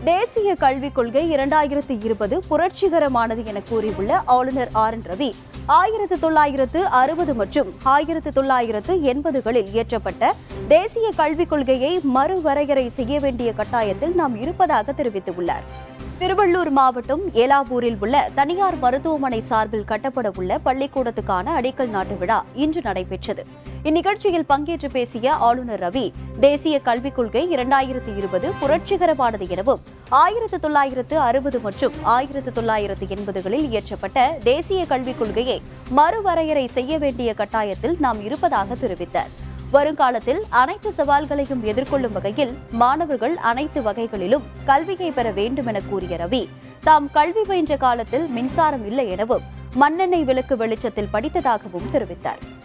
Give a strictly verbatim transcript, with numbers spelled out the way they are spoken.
தேசிய கல்விக் கொள்கை இரண்டாயிரத்து இருபது புரட்சிகரமானது என கூறியுள்ள ஆளுநர் ஆர் என் ரவி, ஆயிரத்து தொள்ளாயிரத்து அறுபது மற்றும் ஆயிரத்து தொள்ளாயிரத்து எண்பதுகளில் இயற்றப்பட்ட தேசிய கல்விக் கொள்கையை மறுவரையறை செய்ய வேண்டிய கட்டாயத்தில் நாம் இருப்பதாக தெரிவித்துள்ளார். திருவள்ளூர் மாவட்டம் ஏலாவூரில் உள்ள தனியார் மருத்துவமனை சார்பில் கட்டப்பட உள்ள பள்ளிக்கூடத்துக்கான அடிக்கல் நாட்டு விழா இன்று நடைபெற்றது. இந்நிகழ்ச்சியில் பங்கேற்று பேசிய ஆளுநர் ரவி, தேசிய கல்விக் கொள்கை இரண்டாயிரத்து இருபது புரட்சிகரமானது எனவும் ஆயிரத்து தொள்ளாயிரத்து அறுபது மற்றும் ஆயிரத்து தொள்ளாயிரத்து எண்பதுகளில் இயற்றப்பட்ட தேசிய கல்விக் கொள்கையை மறுவரையறை செய்ய வேண்டிய கட்டாயத்தில் நாம் இருப்பதாக தெரிவித்தார். வருங்காலத்தில் அனைத்து சவால்களையும் எதிர்கொள்ளும் வகையில் மாணவர்கள் அனைத்து வகைகளிலும் கல்வியை பெற வேண்டும் என கூறிய ரவி, தாம் கல்வி பயின்ற காலத்தில் மின்சாரம் இல்லை எனவும் மண்ணெண்ணெய் விளக்கு வெளிச்சத்தில் படித்ததாகவும் தெரிவித்தார்.